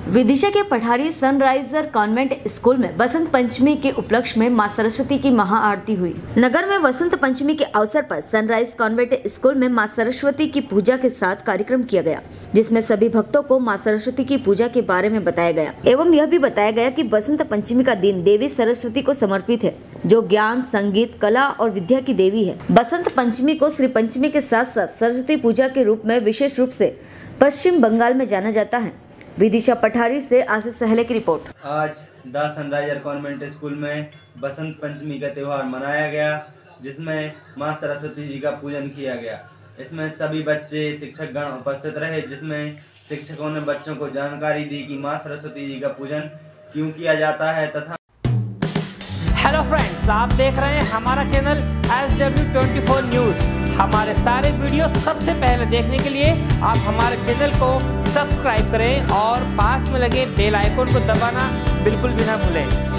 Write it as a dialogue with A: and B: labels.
A: विदिशा के पठारी Sunriser convent school में बसंत पंचमी के उपलक्ष्य में मां सरस्वती की महाआरती हुई। नगर में वसंत पंचमी के अवसर पर सनराइज कॉन्वेंट स्कूल में मां सरस्वती की पूजा के साथ कार्यक्रम किया गया, जिसमें सभी भक्तों को मां सरस्वती की पूजा के बारे में बताया गया एवं यह भी बताया गया कि बसंत पंचमी का दिन देवी सरस्वती को समर्पित है, जो ज्ञान, संगीत, कला और विद्या की देवी है। बसंत पंचमी को श्री पंचमी के साथ साथ सरस्वती पूजा के रूप में विशेष रूप से पश्चिम बंगाल में जाना जाता है। विदिशा पठारी से आशीष सहले की रिपोर्ट।
B: आज द सनराइजर कॉन्वेंट स्कूल में बसंत पंचमी का त्यौहार मनाया गया, जिसमें मां सरस्वती जी का पूजन किया गया। इसमें सभी बच्चे, शिक्षक गण उपस्थित रहे, जिसमें शिक्षकों ने बच्चों को जानकारी दी कि मां सरस्वती जी का पूजन क्यों किया जाता है तथा।
C: हेलो फ्रेंड्स, आप देख रहे हैं हमारा चैनल SW24 न्यूज़। हमारे सारे वीडियो सबसे पहले देखने के लिए आप हमारे चैनल को सब्सक्राइब करें और पास में लगे बेल आइकन को दबाना बिल्कुल भी ना भूलें।